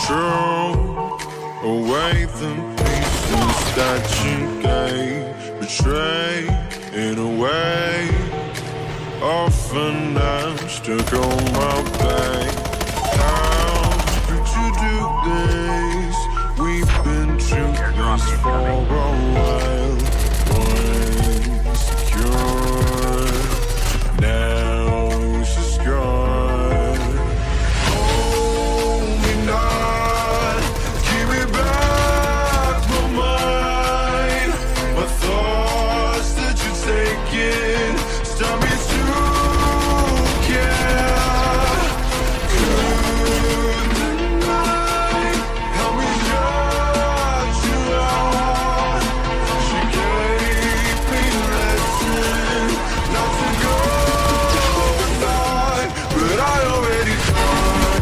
Throw away the pieces that you gave, betray in a way. Often I'm stuck on my back. How could you do this? We've been through this for a while. Insecure, now it's just gone. Hold me not, give me back my mind. My thoughts that you're taking, stop me to care. Good night, help me shut you out. She gave me a lesson not to go goodbye, but I already tried.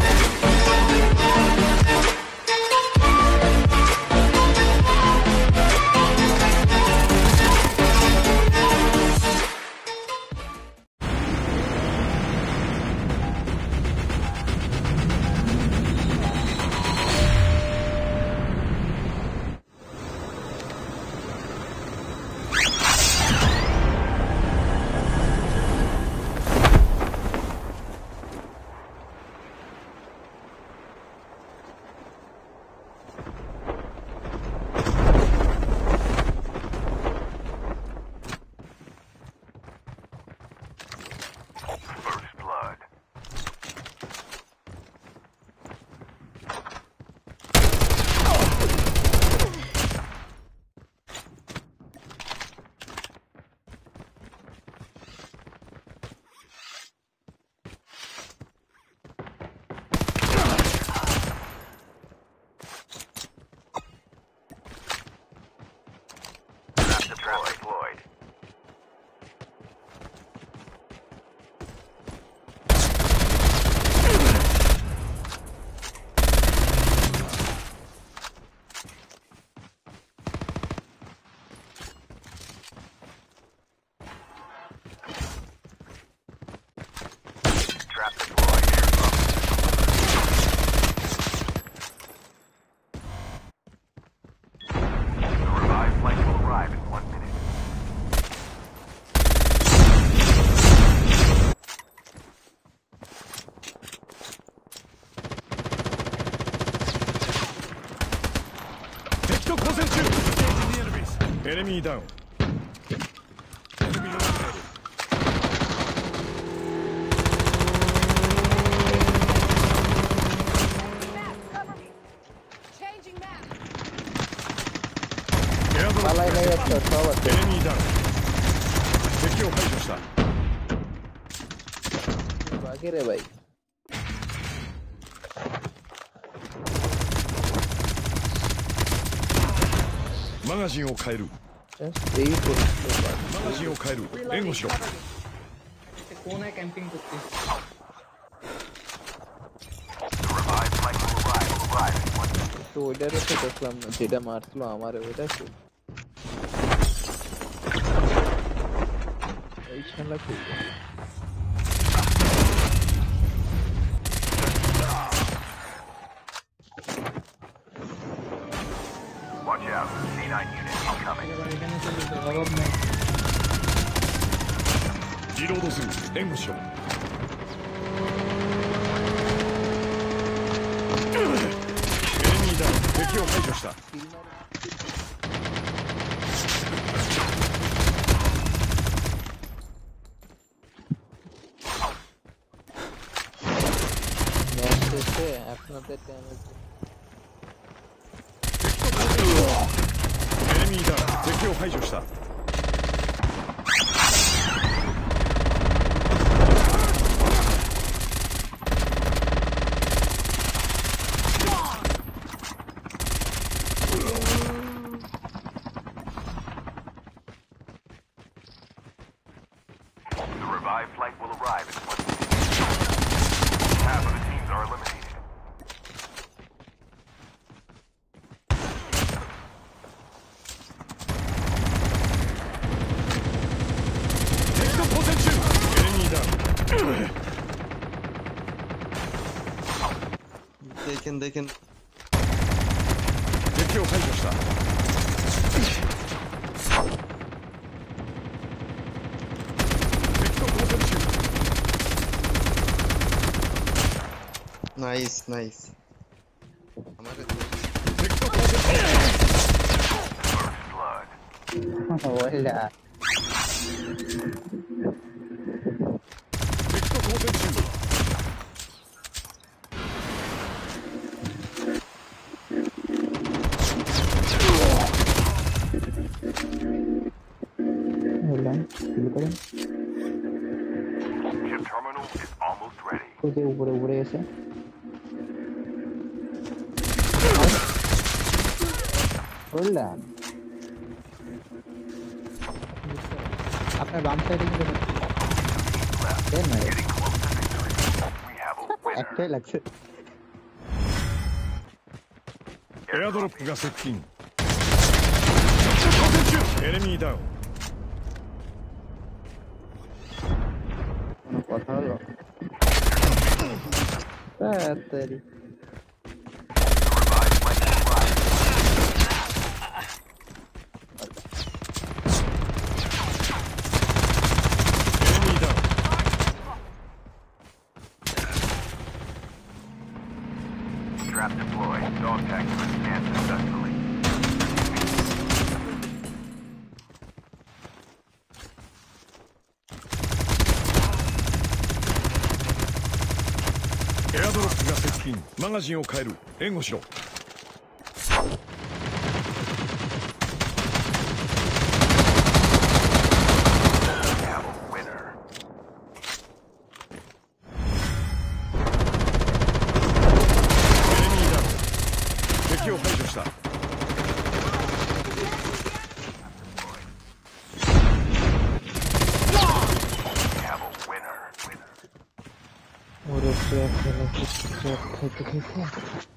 Enemy down. Enemy eliminated. Map, cover me. Changing map. Enemy down. 敵を排除した。 भागे रे भाई マガジンを変える。マガジンを変える。援護しろ。 コーナーキャンピングって。 तो इधर से कसम जेडा Mars लो हमारे इधर से इंशाल्लाह कोई Watch out, C9 unit incoming. リロードする。援護しろ。敵を排除した。エネミーだ。敵を排除した。 They can 敵を排除した。敵と交戦中。 ナイスナイス。हमारे 敵と交戦中。 Hola. 敵と交戦中。 Hola. Kill करें. Chip terminal is almost ready. उसे ऊपर ऊपर ऐसे. Hola. अपने बाम साइड में है ना Getting close to victory. We have a winner. Actual actual エアドロップが接近。交戦中。エネミーダウン。 কথা হলো তেরি Revived flight is live. Enemy down. Trap deployed. Dog tag unit scanned successfully. Air drop が接近。マガジンを変える。援護しろ。 We have a winner. エネミーダウン。敵を排除した。 We have a winner. और उससे